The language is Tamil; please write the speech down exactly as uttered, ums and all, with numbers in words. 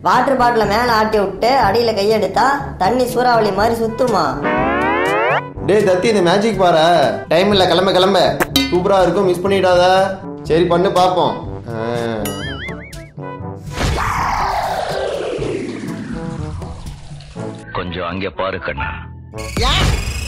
வாட்டர் பாட்டில மேல ஆட்டி விட்டு அடியில கையெடுத்தா தண்ணி சூறாவளி மாதிரி சுத்துமா? டேய் தத்தி, இந்த மேஜிக் பாரு. டைம் இல்ல, கிளம்ப கிளம்ப. சூப்பரா இருக்கும், மிஸ் பண்ணிடாத. சரி பண்ணு பாப்போம். கொஞ்சம் அங்கே பாரு கண்ணா.